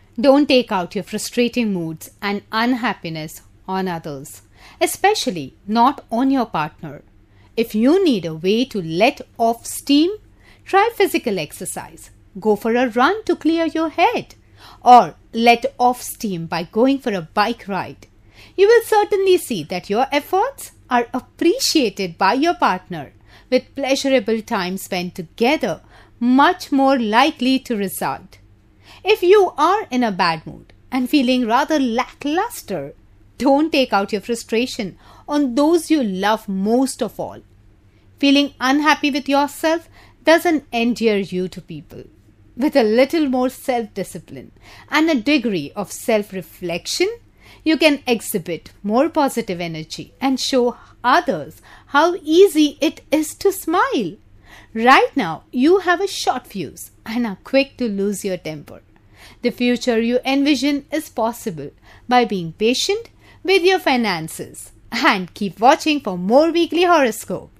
Don't take out your frustrating moods and unhappiness on others, especially not on your partner. If you need a way to let off steam, try physical exercise. Go for a run to clear your head, or let off steam by going for a bike ride. You will certainly see that your efforts are appreciated by your partner, with pleasurable time spent together much more likely to result. If you are in a bad mood and feeling rather lackluster, don't take out your frustration on those you love most of all. Feeling unhappy with yourself doesn't endear you to people. With a little more self-discipline and a degree of self-reflection, you can exhibit more positive energy and show others how easy it is to smile. Right now, you have a short fuse and are quick to lose your temper. The future you envision is possible by being patient with your finances. And keep watching for more weekly horoscope.